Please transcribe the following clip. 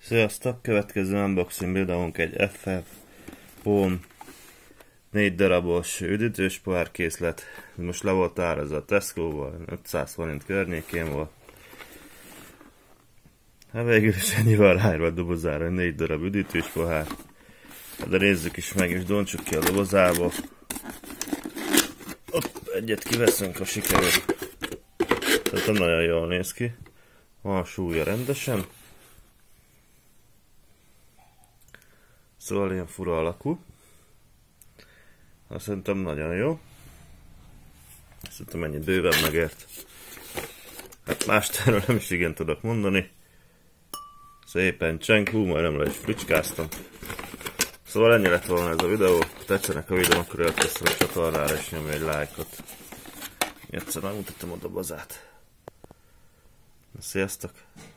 Sziasztok! Következő unboxing videónk egy FF Home 4 darabos üdítős pohárkészlet. Most le volt árazva a Tesco-val, 500 forint környékén volt. Hát végül is ennyi van ráírva a dobozára, 4 darab üdítős pohár. De nézzük is meg, és dontsuk ki a dobozából. Egyet kiveszünk, ha sikerül. Tehát nagyon jól néz ki. Van a súlya rendesen. Szóval ilyen fura alakú. Azt szerintem nagyon jó. Szerintem ennyi bőven megért. Hát más erről nem is igen tudok mondani. Szépen cseng, majdnem le is fricskáztam. Szóval ennyi lett volna ez a videó. Ha tetszenek a videó, akkor jelentkeztem a csatornára és nyomj egy lájkot. Egyszer megmutattam a dobozát. Sziasztok!